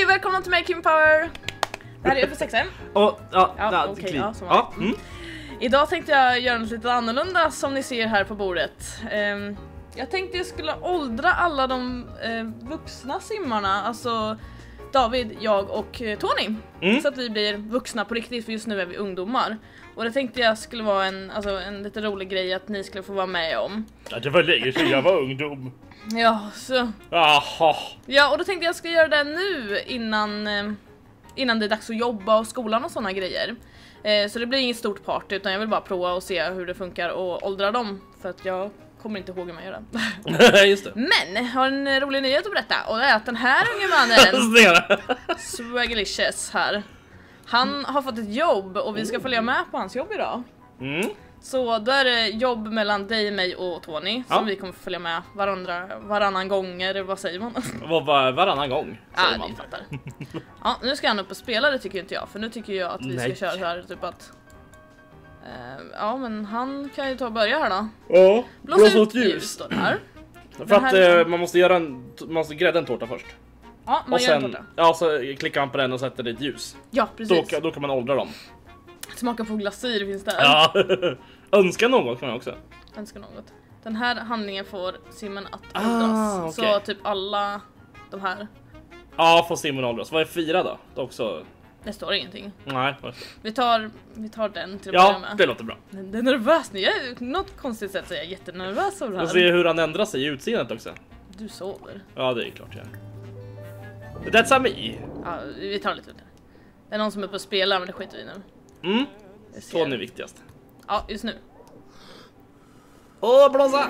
välkomna till mig, Kim Power. Det här är UP6M. Idag tänkte jag göra något lite annorlunda som ni ser här på bordet. Jag tänkte jag skulle åldra alla de vuxna simmarna, alltså David, jag och Tony. Så att vi blir vuxna på riktigt, för just nu är vi ungdomar. Och det tänkte jag skulle vara en lite rolig grej att ni skulle få vara med om. Ja, det var länge sedan jag var ungdom. Ja, så. Aha. Ja, och då tänkte jag ska göra det nu innan det är dags att jobba och skolan och såna grejer. Så det blir inget stort party, utan jag vill bara prova och se hur det funkar och åldra dem. För att jag kommer inte ihåg hur man gör det. Just det. Men jag har en rolig nyhet att berätta. Och det är att den här unge mannen Swaggelicious här, han har fått ett jobb och vi ska följa med på hans jobb idag. Så då är det jobb mellan dig, mig och Tony som vi kommer följa med varannan gång, eller vad säger man? Varannan gång, säger man. Ni fattar. Ja, nu ska han upp och spela, det tycker inte jag. För nu tycker jag att vi ska köra så här, typ att ja, men han kan ju ta och börja här då. Ja, blåsa ut ljus står det här. För att man måste grädda en tårta först. Ja, man och gör sen, en tårta. ja, så klickar man på den och sätter dit ljus. Ja, precis. Då kan man åldra dem. Smaka på glasyr finns där. Ja, önska något kan man också. Önska något. Den här handlingen får simmen att åldras. Okay. Så typ alla de här. Ja, får simmen åldras. Vad är 4 då? Det också. Det står ingenting. Nej. Vi tar den till att börja med. Ja, det låter bra. Det är nervös nu. Jag är något konstigt sätt så jag är jättenervös av det här. Och se hur han ändrar sig i utseendet också. Du sover. Ja, det är klart jag. That's me. Ja, vi tar lite. Det är någon som är på att spela, men det skiter vi nu. Tony är viktigast. Ja, just nu. Blåsa!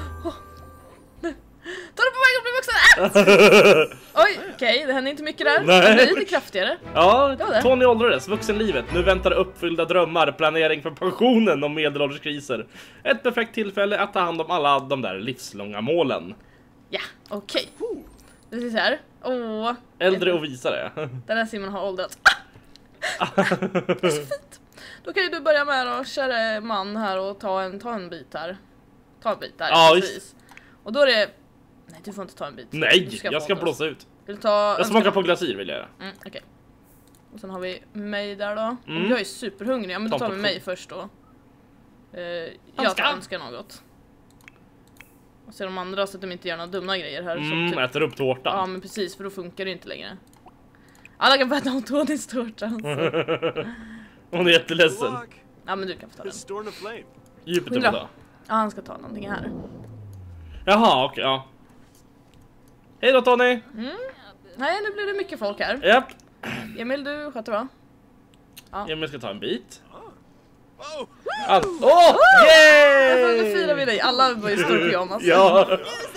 Ta det på väg att bli vuxen! Oj, okej, det händer inte mycket där. Nej. Det är lite kraftigare. Ja, Tony åldrades, vuxenlivet. Nu väntar uppfyllda drömmar, planering för pensionen och medelålderskriser. Ett perfekt tillfälle att ta hand om alla de där livslånga målen. Ja, okej. Precis här. Äldre och visare. Den här simmen har åldrats. Det är så fint. Då kan ju du börja med då, kära man här, och ta en bit här. Ta en bit där, ja, precis. Och då är det... Nej, du får inte ta en bit. Nej, jag ska blåsa ut. Jag smakar på glasyr, vill jag göra. Okej. Och sen har vi mig där då. Jag är superhungrig, ja, men då tar vi mig först då. Jag tar önska något. Och så de andra, så att de inte gör några dumma grejer här. Som typ, äter upp tårtan. Ja, men precis, för då funkar det inte längre. Alla kan få äta om Tonys tårta. Hon är jätteledsen. Ja, men du kan få ta den. Djupet då. Ja, han ska ta någonting här. Jaha, okej, ja. Hej då, Tony. Nej, nu blir det mycket folk här. Japp. Emil, du sköter va? Ja. Emil ska ta en bit. Yay! Nu firar vi dig. Alla var ju stor pyjamas. Ja.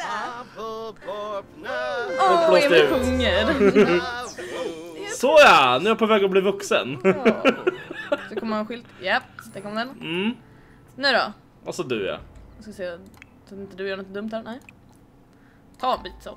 Emil sjunger. Så ja, nu är jag på väg att bli vuxen. Så kommer en skylt. Japp, där kom den. Nu då? Och så du, ja. Jag ska se så inte du gör något dumt här. Nej. Ta en bit så.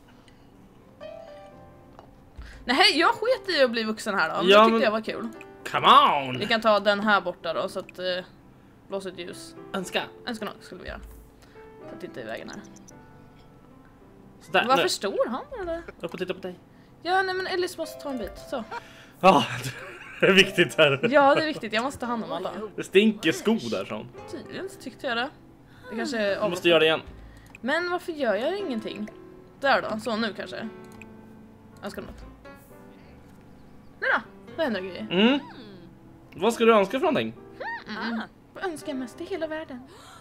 Nej, jag sket i att bli vuxen här då. Men det tyckte jag var kul. Come on! Vi kan ta den här borta då, så att blåsa ett ljus. Önska något skulle vi göra. Så att det inte är i vägen här. Sådär, varför står han eller? Upp och titta på dig. Ja, nej, men Ellis måste ta en bit. Så. Ja, det är viktigt här. Ja, det är viktigt. Jag måste ta hand om alla. Det stinker skor där sån. Tydligen så tyckte jag det. Det kanske är du måste göra det igen. Men varför gör jag ingenting? Där då, så nu kanske. Jag ska något. Nu då, vad händer grejer? Vad ska du önska för någonting? Vad önskar jag mest i hela världen?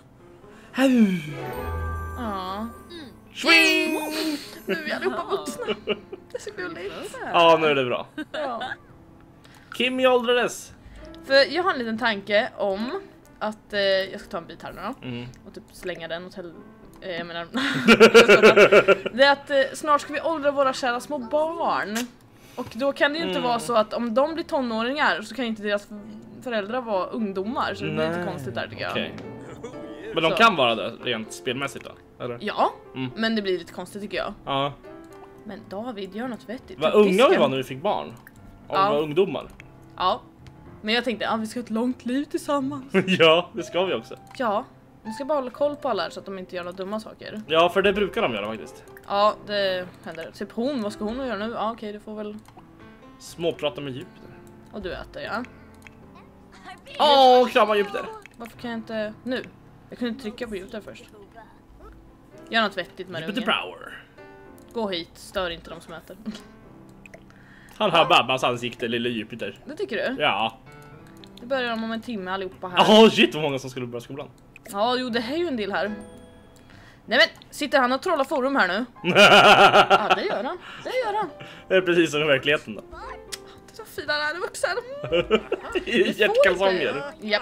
Ja. Nu är vi allihopa vuxna. Det är så gulligt. Ja, nu är det bra. Ja. Kim åldrades. För jag har en liten tanke om att jag ska ta en bit här nu då. Och typ slänga den åt jag menar, det är att snart ska vi åldra våra kära små barn. Och då kan det ju inte vara så att om de blir tonåringar så kan inte deras föräldrar vara ungdomar. Så det blir lite konstigt där tycker jag. Okay. Men de kan vara det rent spelmässigt då? Eller? Ja, men det blir lite konstigt tycker jag. Ja. Men David, gör något vettigt. Vad unga vi var när vi fick barn. Om vi var ungdomar. Ja. Men jag tänkte, vi ska ha ett långt liv tillsammans. Ja, det ska vi också. Ja, Du ska bara hålla koll på alla här så att de inte gör några dumma saker. Ja, för det brukar de göra faktiskt. Ja, det händer. Typ hon, vad ska hon göra nu? Ja, okej, du får väl... Småprata med Jupiter. Och du äter, ja. Krama Jupiter. Varför kan jag inte... Nu. Jag kunde trycka på Jupiter först. Gör något vettigt med det, Jupiter ungen. power. Gå hit, stör inte de som äter. Han har Babbas ansikte, lille Jupiter. Det tycker du? Ja. Det börjar om en timme allihopa här. Jaha, shit vad många som skulle börja skolan. Ja, jo, det här är ju en del här. Nej men, sitter han och trollar forum här nu? Ja, det gör han. Det gör han. Det är precis som i verkligheten då. Det är så fina där vuxen. I hjärtkalsonger. Ja.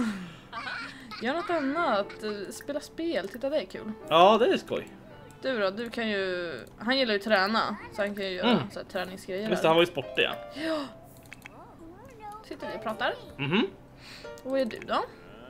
Gör något annat. Spela spel. Titta, det är kul. Ja, det är skoj. Du då, du kan ju... Han gillar ju träna. Så han kan ju göra så här träningsgrejer. Just det, han var ju sportig, ja. Ja. Sitter vi och pratar. Mhm. Och vad är du då?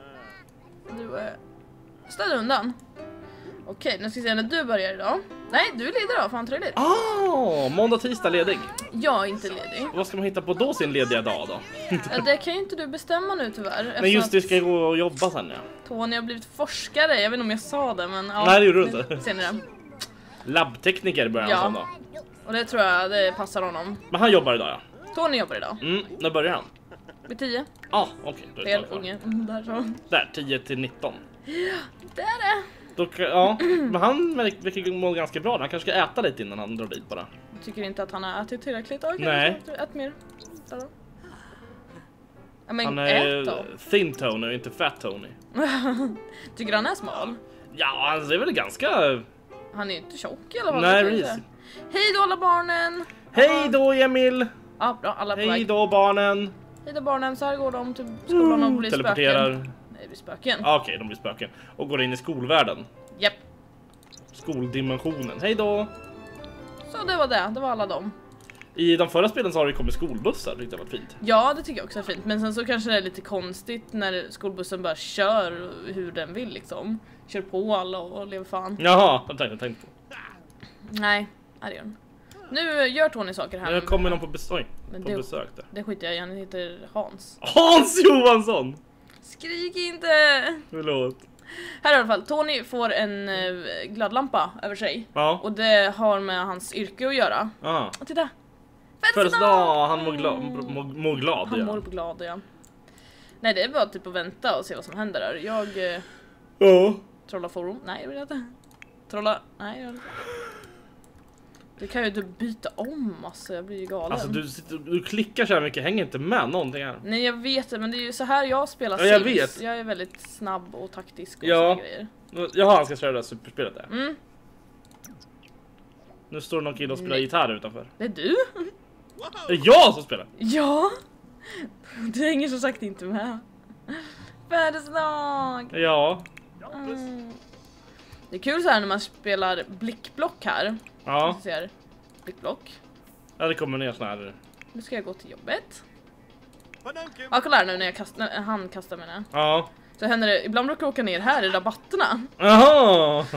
Du är... Ställ undan. Okej, nu ska vi se när du börjar idag. Nej, du är ledig då, fan trevligt. Måndag, tisdag ledig. Jag är inte ledig. Vad ska man hitta på då sin lediga dag då? Det kan ju inte du bestämma nu tyvärr. Men just det, ska jag gå och jobba sen, ja. Tony har blivit forskare, jag vet inte om jag sa det, men ja. Nej, det gjorde du inte. Ser ni det? Labbtekniker börjar han som då. Och det tror jag, det passar honom. Men han jobbar idag, ja. Tony jobbar idag. När börjar han? Vid 10. Okej. Fel unge. Där så. Där, 10 till 19. Det är det. Då, ja, men han verkar må ganska bra. Han kanske ska äta lite innan han drar dit bara. Jag tycker inte att han har ätit tillräckligt. Okej, Nej. ät mer. Där då. Ja, men Han ät är då. thin Tony och inte fat Tony. Tycker han är smal? Ja, han är väl ganska... Han är ju inte tjock i alla fall. Nej, det kan jag precis. säga. Hej då alla barnen. Hej då, Emil! Ja, bra, alla på Hej väg. då, barnen! Hej då barnen, så här går de till skolan och blir Teleporterar. spöken. Nej, det blir spöken. Okej, de blir spöken. Och går in i skolvärlden. Japp. Skoldimensionen. Hej då! Så det var det, det var alla dem. I de förra spelen så har det kommit skolbussar, det tyckte jag var fint. Ja, det tycker jag också är fint. Men sen så kanske det är lite konstigt när skolbussen bara kör hur den vill liksom. Kör på alla och lever fan. Jaha, jag tänkte på. Nej, det gör den. Nu gör Tony saker här. Nu kommer någon på besök där. Det skiter jag i, han heter Hans. Hans Johansson! Skrik inte! Förlåt. Här i alla fall, Tony får en glödlampa över sig. Ja. Och det har med hans yrke att göra. Och titta! Födelsedag! Han mår glad. Han mår glad, ja. Nej, det är bara typ att vänta och se vad som händer där. Jag trollar forum. Nej, jag vill inte. Trolla. Nej, jag vill inte. Du kan ju typ byta om, alltså jag blir ju galen. Alltså du klickar så här mycket, hänger inte med någonting här. Nej, jag vet det, men det är ju så här jag spelar Ja, jag Sims. vet. Jag är väldigt snabb och taktisk och Ja. såna grejer. Jaha, han ska köra det här superspelet där. Nu står någon kille och spelar gitarr utanför. Det är du? Det är jag som spelar! Ja! Du hänger som sagt inte med. Födelsedag! Ja. Det är kul så här när man spelar blickblock här. Ja. Jag ser blickblock. Ja, det kommer ner sån här. Nu ska jag gå till jobbet. Ja, kolla här nu när han kastar mig. Ja. Så händer det, ibland brukar jag åka ner här i rabatterna. Jaha!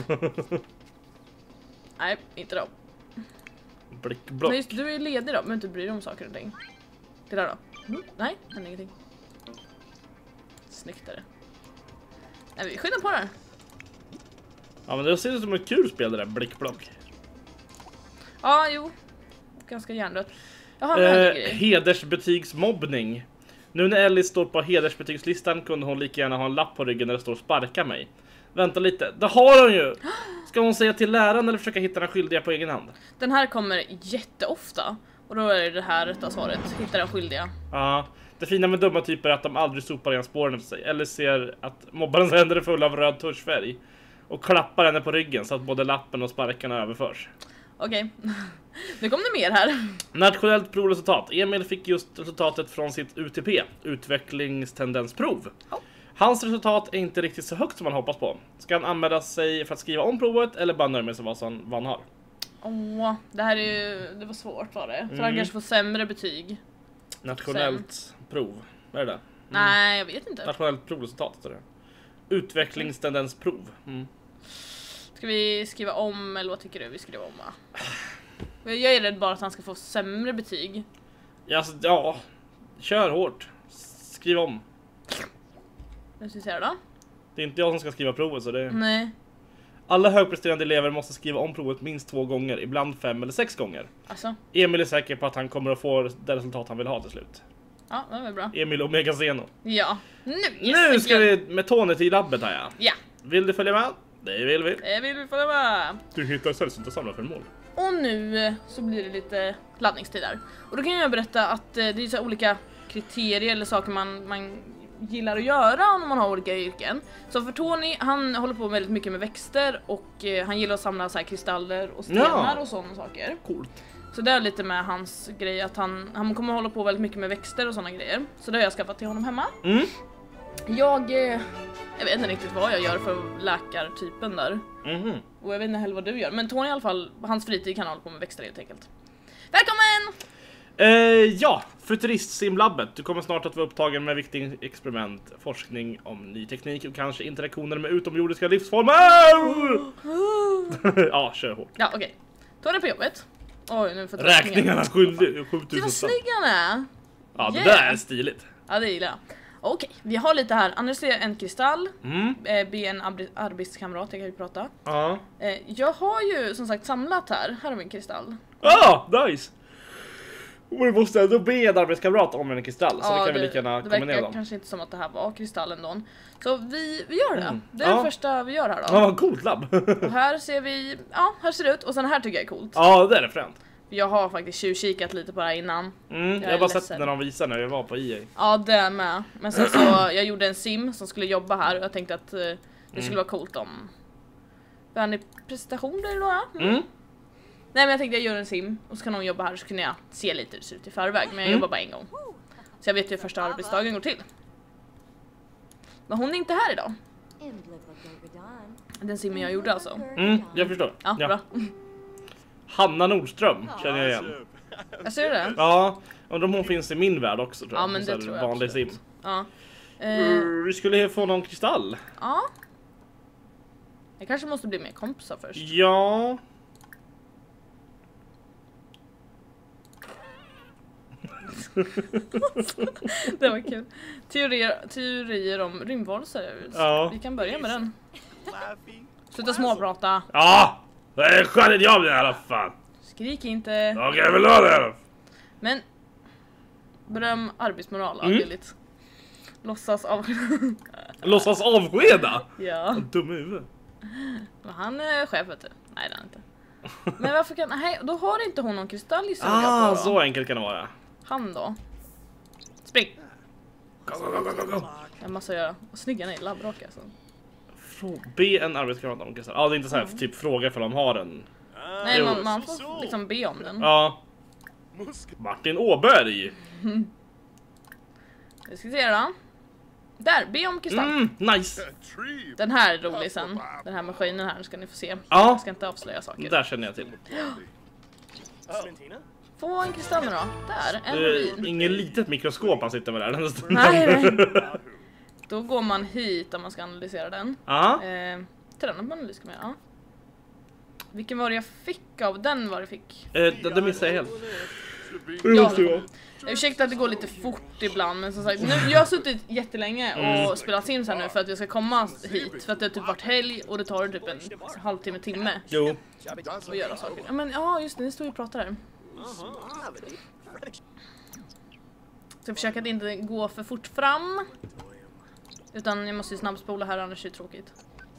Nej, inte då. Blickblock. Men just, du är ledig då, men inte bryr dig om saker och ting. Det där då? Nej, händer ingenting. Snyggt är det. Nej, vi skyndar på det här. Ja, men det ser ut som ett kul spel det där, blickblock. Ja, jo. Ganska hjärndött. Jag har en grej. Hedersbetygsmobbning. Nu när Ellie står på hedersbetygslistan kunde hon lika gärna ha en lapp på ryggen där det står sparka mig. Vänta lite, det har hon ju! Ska hon säga till läraren eller försöka hitta den skyldiga på egen hand? Den här kommer jätteofta. Och då är det här rätta svaret. Hitta den skyldiga. Ja, det fina med dumma typer är att de aldrig sopar igen spåren efter sig. Eller ser att mobbarens händer är fulla av röd tuschfärg. Och klappar henne på ryggen så att både lappen och sparkarna överförs. Okej. Nu kom det mer här. Nationellt provresultat. Emil fick just resultatet från sitt UTP, utvecklingstendensprov. Hans resultat är inte riktigt så högt som man hoppas på. Ska han anmäla sig för att skriva om provet eller bara nöja sig med vad han har? Det här är ju, det var svårt var det. Så han kanske får sämre betyg. Nationellt prov. Vad är det? Nej, jag vet inte. Nationellt provresultat står det. Utvecklingstendensprov. Ska vi skriva om eller vad tycker du vi skriver om? Jag är rädd bara att han ska få sämre betyg. Ja, kör hårt. Skriv om. Nu ska vi se här då. Det är inte jag som ska skriva provet så det... Nej. Alla högpresterande elever måste skriva om provet minst 2 gånger, ibland 5 eller 6 gånger. Alltså. Emil är säker på att han kommer att få det resultat han vill ha till slut. Ja, det var bra. Emil Omega Zeno. Ja. Nu ska vi med Tony till labbet här, ja. Ja. Vill du följa med? Det vill vi. Det vill vi följa med. Du hittar sällsynta samlarföremål. Och nu så blir det lite laddningstid där. Och då kan jag berätta att det är så här olika kriterier eller saker man gillar att göra om man har olika yrken. Så för Tony, han håller på väldigt mycket med växter och han gillar att samla så här kristaller och stenar och sådana saker. Coolt. Så det är lite med hans grej att han kommer hålla på väldigt mycket med växter och sådana grejer. Så det har jag skaffat till honom hemma. Jag vet inte riktigt vad jag gör för läkartypen där. Och jag vet inte heller vad du gör. Men Tony i alla fall, hans fritid kan hålla på med växter helt enkelt. Välkommen! Ja, Futurist-simlabbet. Du kommer snart att vara upptagen med viktig experiment, forskning om ny teknik och kanske interaktioner med utomjordiska livsformer. Ja, kör hårt. Ja, okej. Tony på jobbet. Oj, nu får Räkningarna skyldig 7000. Det var snygg han är. Ja, det där är stiligt. Ja, det gillar jag. Okej, vi har lite här. Analysera en kristall. Be en arbetskamrat, jag kan ju prata. Ja. Jag har ju som sagt samlat här. Här har vi en kristall. Nice! Och vi måste ändå be en arbetskamrat om en kristall. Så det kan vi lika gärna kombinera dem. Det verkar kanske inte som att det här var kristallen då. Så vi gör det. Det är det första vi gör här då. Ja, coolt labb. Och här ser vi, ja, här ser det ut. Och sen här tycker jag är coolt. Ja, det är det fränt. Jag har faktiskt tjuvkikat lite på det här innan. Jag har bara sett när de visar när jag var på EA. Ja, det är med. Men sen så, jag gjorde en sim som skulle jobba här. Och jag tänkte att det skulle vara coolt om vänlig presentation blir det då. Nej, men jag tänkte jag gör en sim och så kan hon jobba här så kunde jag se lite hur det ser ut i förväg. Men jag jobbar bara en gång. Så jag vet hur första arbetsdagen går till. Men hon är inte här idag. Den simmen jag gjorde alltså. Jag förstår. Ja, bra. Hanna Nordström känner jag igen. Jag ser det. Ja, undrar om hon finns i min värld också tror jag. Ja, men det tror jag. Vanlig sim. Ja. Vi skulle få någon kristall. Ja. Jag kanske måste bli mer kompisar först. Ja. Det var kul. Teorier om rymdvarelser. Ja. Vi kan börja med den. Sluta småprata. Ja! Det är skönt jobb i alla fall. Skrik inte. Okej, jag vill ha det. Men beröm arbetsmoral billigt. Låtsas avskeda? Ja. Dum huvud. Men han är chef vet du. Nej det är han inte. Men varför kan... Nej, då har inte hon någon kristall i sig. Så enkelt kan det vara. Han då? Spring! Go. Jag måste göra. Och snygga nej, labbraka alltså. Be en arbetskamrat om kristall. Ja, det är inte så här typ fråga för de har en. Nej, man får liksom be om den. Ja. Martin Åberg. Vi ska se då. Där, be om kristall. Nice. Den här är rolig sen. Den här maskinen här ska ni få se. Ja. Jag ska inte avslöja saker. Där känner jag till. Få en kristall nu då. Där, en rubin. Ingen litet mikroskop han sitter med där. Nej. Då går man hit om man ska analysera den. Ja. Träna på analys ska man göra. Vilken var det jag fick av den var det fick? Det missar jag helt. Ja, ursäkta att det går lite fort ibland, men som sagt, nu, jag har suttit jättelänge och spelat Sims här nu för att jag ska komma hit. För att det har typ varit helg och det tar typ en timme. Jo. Och göra saker. Ja, men ja, just det, ni står ju och pratar här. Så jag försöker att inte gå för fort fram. Utan jag måste ju snabbspola här, annars är det tråkigt.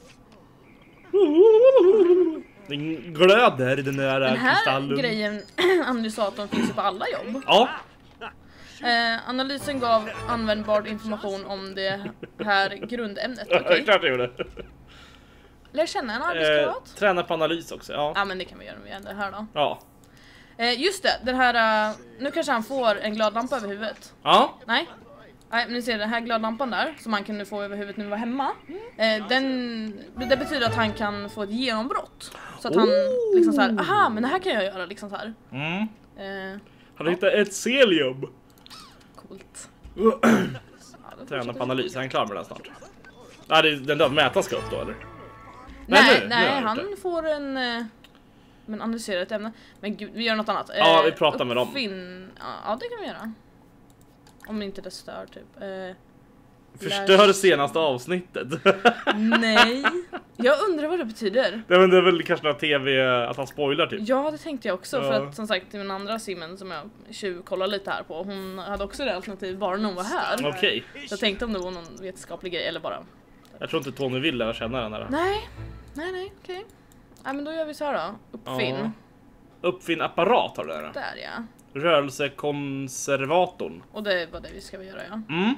Den glöder den där kristallen. Den här grejen, analysatorn finns ju på alla jobb. Ja. Analysen gav användbar information om det här grundämnet. Okej. Klart jag gjorde. Lär känna en arbetskamrat. Träna på analys också, ja. Ja, men det kan vi göra med det här då. Ja. Just det, den här... nu kanske han får en glödlampa över huvudet. Ja. Nej, men ni ser den här glödlampan där som han kunde få över huvudet när vi var hemma. Det betyder att han kan få ett genombrott. Så att han liksom så här, aha, men det här kan jag göra liksom så här. Han hittar ett celium. Coolt. Träna på analys, är han klar med den snart? Nej, den där mätaren ska upp då, eller? Nej, han får en... men analysera ett ämne. Men gud, vi gör något annat. Ja, vi pratar med dem. Ja, det kan vi göra. Om inte det stör typ. Förstör senaste avsnittet. Nej. Jag undrar vad det betyder. Nej, men det är väl kanske några tv att han spoilar typ. Ja, det tänkte jag också. Ja. För att som sagt, min andra simmen som jag tjuvkollar lite här på, hon hade också det alternativ bara när hon var här. Okej. Så jag tänkte om det var någon vetenskaplig grej eller bara... Jag tror inte Tony vill lära känna den här. Nej, okej. Nej, men då gör vi så här då. Uppfinn. Ja. Uppfinn apparat har du där. Där ja. Rörelsekonservatorn. Och det var det vi ska göra, ja. Mm.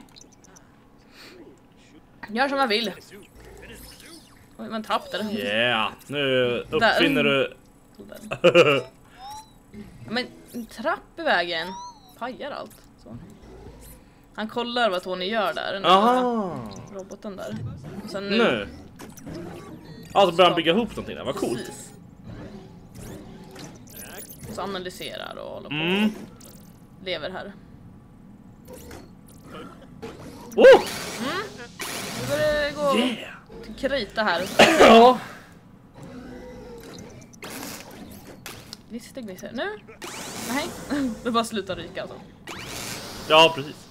Gör som jag vill. Oj, men trapp där. Yeah. Nu uppfinner du... Men en trapp i vägen. Pajar allt. Så. Han kollar vad Tony gör där. Den Aha. roboten där. Och sen Nu. Alltså börjar han bygga ihop någonting där. Vad coolt. Precis. Så analyserar och håller på. Lever här. Oh! Nu börjar det gå till krita här. Ja. Gnisser. Nu? Nej. Det bara slutar ryka alltså. Ja, precis.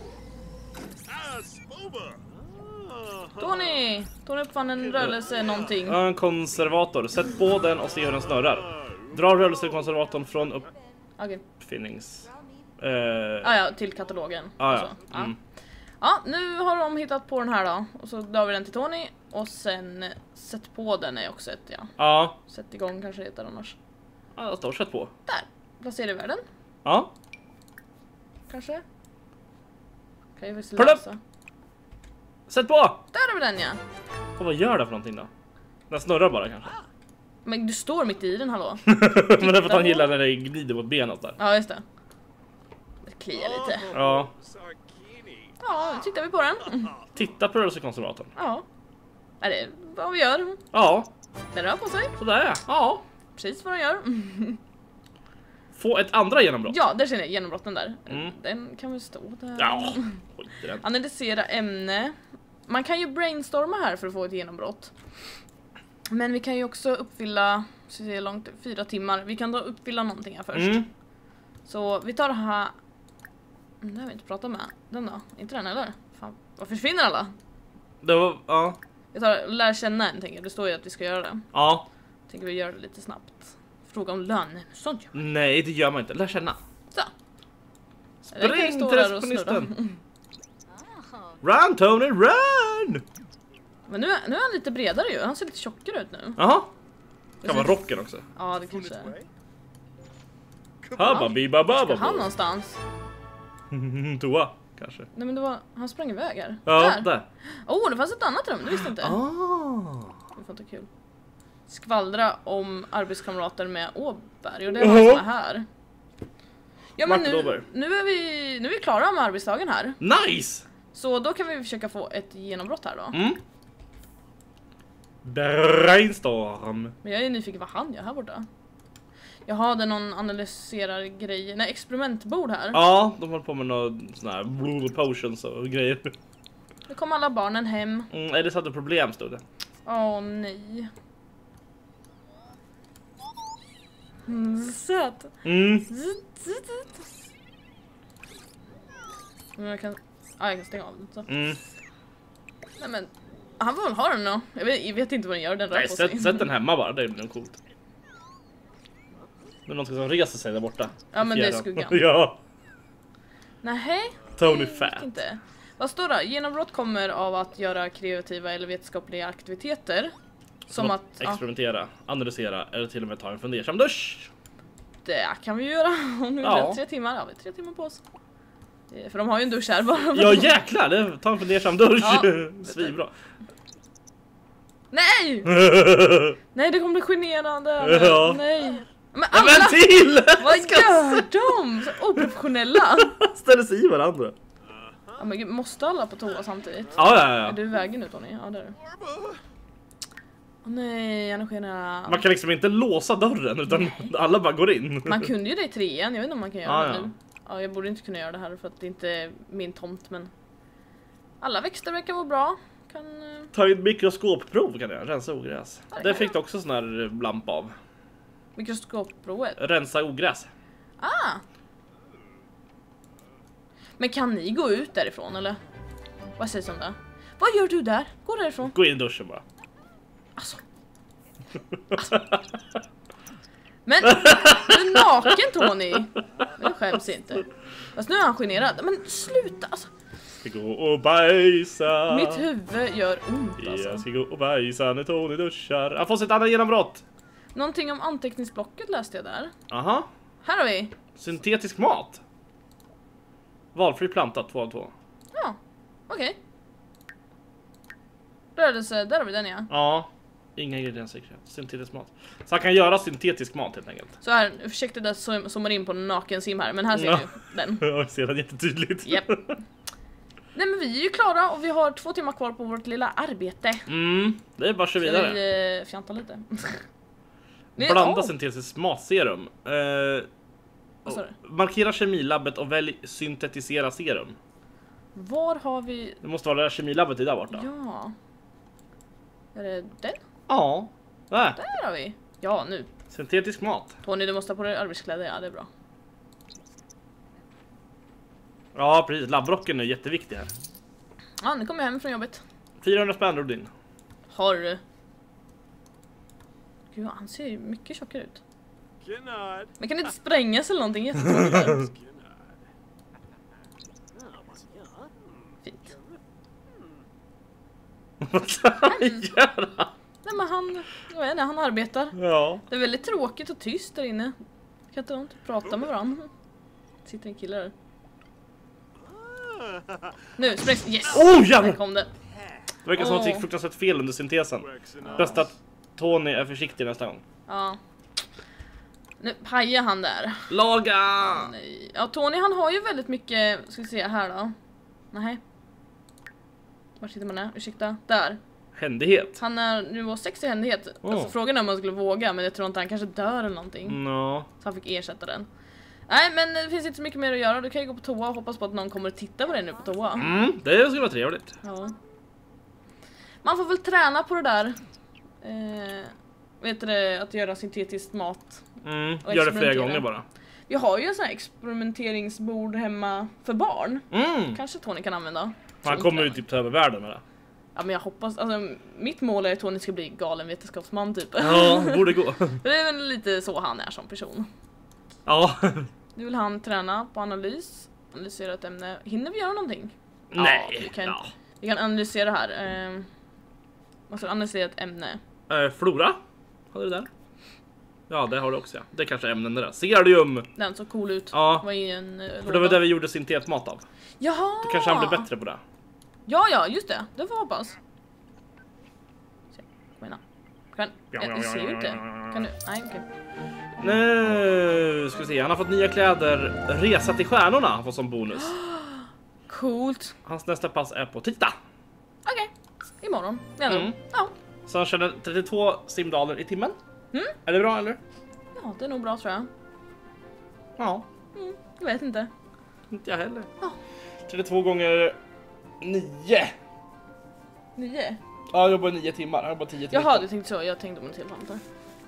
Tony uppfann en rörelse någonting. En konservator. Sätt på den och se hur den snurrar. Dra rörelsekonservatorn från Okej. uppfinnings... Ja, till katalogen. Ja. Så, ja. Ja, nu har de hittat på den här då. Och så drar vi den till Tony. Och sen sätt på den är också ett, ja. Ja. Sätt igång kanske det heter annars. Ja, jag står sätt på. Där. Placera i världen. Ja. Kanske. Kan jag visst Pullup! lösa. Sätt på! Där har vi den, ja. Och vad gör det för någonting då? Den snurrar bara kanske. Men du står mitt i den, hallå. Men det är för att han gillar när det glider mot benet där. Ja, just det. Det kliar lite. Ja. Ja, nu tittar vi på den. Titta på rörelsekonservatorn. Ja. Är det vad vi gör? Ja. Den rör på sig. Sådär ja. Ja. Precis vad den gör. Få ett andra genombrott. Ja, där ser ni genombrotten där. Mm. Den kan väl stå där. Ja. Skit i den. Analysera ämne. Man kan ju brainstorma här för att få ett genombrott. Men vi kan ju också uppfylla, så det är långt, 4 timmar. Vi kan då uppfylla någonting här först. Så vi tar det här. Det har vi inte pratat med. Den då? Inte den eller? Fan, vad försvinner alla? Det var, ja. Jag tar lär känna en, tänker jag. Det står ju att vi ska göra det. Ja. Tänker vi göra det lite snabbt. Fråga om lön. Sånt gör man. Nej, det gör man inte. Lär känna. Så. Spring till receptionisten. Run Tony, run! Men nu är han lite bredare ju. Han ser lite tjockare ut nu. Jaha. Kan vara rocken också. Ja, det kanske är. Habba biba Ska baba. han någonstans? Toa kanske. Nej, men det var, han sprang iväg här. Ja, där. Det fanns ett annat rum, det visste jag inte. Det var inte kul. Skvallra om arbetskamrater med Åberg. Och det var såna här. Ja, men nu är vi klara med arbetsdagen här. Nice! Så då kan vi försöka få ett genombrott här då. Brainstorm. Men jag är nyfiken vad han gör här borta. Jag hade någon analyserar grejer. Nej, experimentbord här. Ja, de håller på med några såna här blue potions och grejer. Nu kom alla barnen hem. Är det så att det är problem, stod det? Åh nej. Söt. Jag kan stänga av den så. Nej, men han får väl ha den då. Jag vet inte vad den gör, den rör Nej, på sig. sätt den hemma bara, det blir nog coolt. Det är någon som reser sig där borta. Ja, men det är skuggan. Ja. Nej. Tony Fat. Inte. Vad står det? Genombrott kommer av att göra kreativa eller vetenskapliga aktiviteter. Som att experimentera, analysera eller till och med ta en fundersam dusch. Det kan vi göra. Och nu är det 3 timmar. Ja, vi har 3 timmar på oss. För de har ju en dusch här bara. Ja, jäklar, ta en fundersam dusch. Ja, svinbra. Nej! Nej, det kommer bli generande. Ja. Nej. Men alla! Men till! Vad gör de? Så oprofessionella. Ställer sig i varandra. Ja, men måste alla på toa samtidigt? Ja. Är du i vägen nu, Tony? Ja, det är du. Nej, han är generad. Man kan liksom inte låsa dörren utan alla bara går in. Man kunde ju det i 3:an, jag vet inte om man kan göra det nu. Ja. Ja, jag borde inte kunna göra det här för att det inte är min tomt, men alla växter verkar vara bra. Ta ett mikroskopprov kan jag, rensa ogräs. Det fick du också sån här lamp av. Mikroskopprovet? Rensa ogräs. Men kan ni gå ut därifrån eller? Vad sägs om det? Vad gör du där? Gå därifrån. Gå in i duschen bara. Alltså. Men du är naken, Tony. Det skäms inte. Fast nu är han generad. Men sluta alltså. Jag ska gå och bajsa. Mitt huvud gör ont alltså. Jag ska gå och bajsa när Tony duschar. Han får sitt andra genombrott. Någonting om anteckningsblocket läste jag där. Aha. Här har vi. Syntetisk mat. Valfri planta 2 av 2. Ja, okej. Rörelse, där har vi den ja. Ja. Inga ingredienser krävs. Syntetisk mat. Så han kan göra syntetisk mat helt enkelt. Så här, ursäkta det zoomar in på naken sim här, men här ser du den. Jag ser den jättetydligt. Japp. Nej men vi är ju klara och vi har 2 timmar kvar på vårt lilla arbete. Det är bara att köra Ska vidare. vi fjanta lite? Blanda syntetisk matserum. Vad sa du? Markera kemilabbet och välj syntetisera serum. Var har vi... Det måste vara det där kemilabbet där borta. Ja. Är det den? Ja. Där. Där har vi. Ja, nu. Syntetisk mat. Tony, du måste ha på dig arbetskläder. Ja, det är bra. Ja, precis. Labbrocken är jätteviktig här. Ja, nu kommer jag hem från jobbet. 400 spänn drog din. Har du? Gud, han ser ju mycket tjockare ut. Men kan det inte sprängas eller någonting? Jättetråkigt. Fint. Vad ska han göra? Nej men jag vet inte, han arbetar. Ja. Det är väldigt tråkigt och tyst där inne. Kan inte de prata med varandra? Sitter en kille där. Nu, sprängs. Yes! Oh, jävlar! Där kom det. Det verkar som att det gick fruktansvärt fel under syntesen. Bäst att Tony är försiktig nästa gång. Ja. Nu pajar han där. Laga! Nej. Ja, Tony han har ju väldigt mycket, ska vi se här då. Nej. Var sitter man där? Ursäkta. Där. Händighet. Han är nivå 6 i händighet. Alltså frågan är om man skulle våga, men jag tror inte han kanske dör eller någonting. No. Så han fick ersätta den. Nej, men det finns inte så mycket mer att göra. Du kan ju gå på toa och hoppas på att någon kommer att titta på dig nu på toa. Det skulle vara trevligt. Ja. Man får väl träna på det där. Vet du det, att göra syntetisk mat. Gör det flera gånger bara. Vi har ju en sån här experimenteringsbord hemma för barn. Kanske Tony kan använda. Han kommer ju typ ta över världen med det. Ja, men jag hoppas, alltså mitt mål är att Tony ska bli galen vetenskapsman typ. Ja, borde gå. Det är väl lite så han är som person. Ja. Nu vill han träna på analys. Analysera ett ämne. Hinner vi göra någonting? Nej. Ja, vi kan analysera här. Måste analysera ett ämne. Flora? Har du det där? Ja, det har du också. Ja. Det är kanske ämnen det där. Serdium! Den såg cool ut. Ja. Var i en för det var där vi gjorde syntetmat av. Jaha! Då kanske han blir bättre på det. Ja, just det. Det får hoppas. Kom igen. Jag ser ju inte. Kan du? Nej, okej. Nu ska vi se. Han har fått nya kläder. Resa till stjärnorna har fått som bonus. Coolt. Hans nästa pass är på tisdag. Okej. Imorgon. Ja. Så han tjänar 32 simdaler i timmen. Är det bra eller? Ja, det är nog bra tror jag. Ja. Jag vet inte. Inte jag heller. Ja. 32 gånger 9. 9? Ja, jag jobbar 9 timmar. Jag jobbar 10 timmar. Jaha, du tänkte så. Jag tänkte om det till framtiden.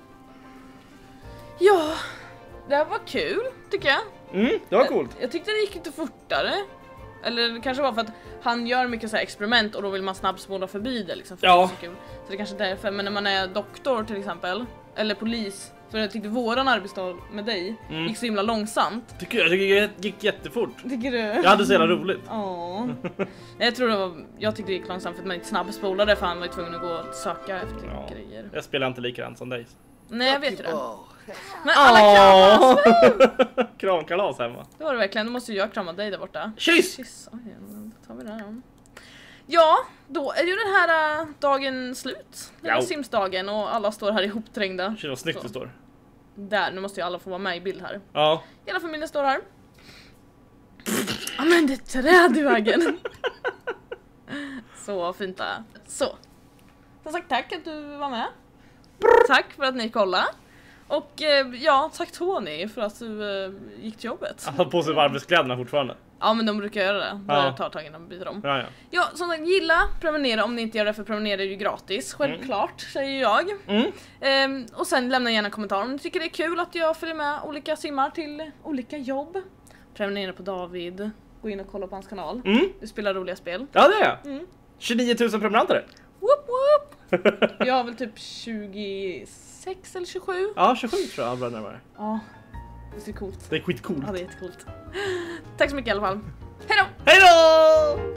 Ja, det här var kul tycker jag. Det var coolt. Jag tyckte det gick lite fortare. Eller det kanske var för att han gör mycket så här experiment och då vill man snabbspola förbi det liksom, för det är så kul. Så det är kanske är därför. Men när man är doktor till exempel, eller polis, för jag tyckte våran arbetsdag med dig gick så himla långsamt. Jag tycker det gick jättefort. Tycker du? Jag hade så jävla roligt. Ja. Jag tyckte det gick långsamt för att man inte snabbspolade, för han var ju tvungen att gå och söka efter grejer. Jag spelar inte likadant som dig. Nej, jag vet ju det. Men alla kramas! Kramkalas hemma. Det var det verkligen, då måste jag krama dig där borta. Kyss! Oj, då tar vi det här då. Ja, då är ju den här dagen slut. Den här simsdagen och alla står här ihopträngda. Shit vad snyggt det står. Där, nu måste ju alla få vara med i bild här. Ja. Hela familjen står här. Ja men det är träd i vägen. Så fint det. Så. Som sagt, tack att du var med. Tack för att ni kollade. Och ja, tack Tony för att du gick till jobbet. Han har på sig arbetskläderna fortfarande. Ja, men de brukar göra det. Det tar tag innan de byter om. Ja, som sagt, gilla, prenumerera om ni inte gör det, för prenumerera är ju gratis. Självklart, säger jag. Och sen lämna gärna kommentarer om ni tycker det är kul att jag följer med olika simmar till olika jobb. Prenumerera på David. gå in och kolla på hans kanal. Mm. Du spelar roliga spel. Ja, det är jag. 29 000 prenumeranter. Whoop whoop! Jag har väl typ 26 eller 27. Ja, 27 tror jag. Bra närmare. Ja, det är coolt. Det är skitcoolt. Ja, det är jättecoolt. Tack så mycket i alla fall. Hej då! Hej då!